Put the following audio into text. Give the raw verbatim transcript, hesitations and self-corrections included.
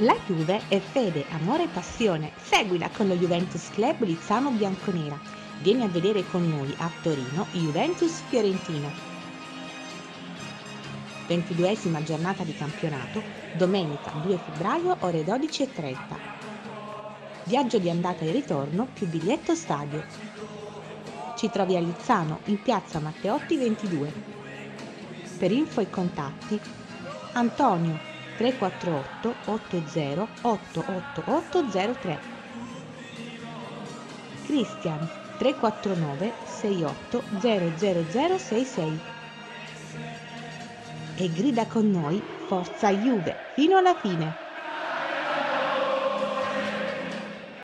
La Juve è fede, amore e passione. Seguila con lo Juventus Club Lizzano Bianconera. Vieni a vedere con noi a Torino Juventus Fiorentina. ventiduesima giornata di campionato, domenica due febbraio ore dodici e trenta. Viaggio di andata e ritorno più biglietto stadio. Ci trovi a Lizzano in piazza Matteotti ventidue. Per info e contatti Antonio tre quattro otto otto zero otto otto otto zero tre, Cristian tre quattro nove sei otto zero zero zero sei sei e grida con noi Forza Juve fino alla fine!